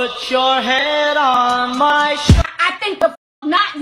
Put your head on my shoulder. I think the not